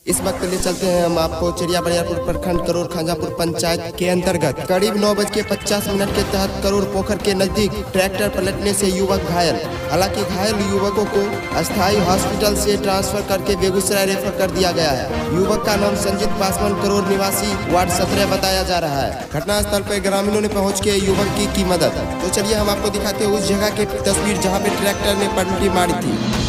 इस वक्त ले चलते हैं हम आपको चिड़िया बरियारपुर प्रखंड करोड़ खांजापुर पंचायत के अंतर्गत करीब 9:50 के तहत करोड़ पोखर के नजदीक ट्रैक्टर पलटने से युवक घायल। हालांकि घायल युवकों को अस्थायी हॉस्पिटल से ट्रांसफर करके बेगूसराय रेफर कर दिया गया है। युवक का नाम संजीत पासवान करोड़ निवासी वार्ड 17 बताया जा रहा है। घटनास्थल पर ग्रामीणों ने पहुँच के युवक की मदद। तो चलिए हम आपको दिखाते हैं उस जगह की तस्वीर जहाँ पे ट्रैक्टर ने पलटी मारी थी।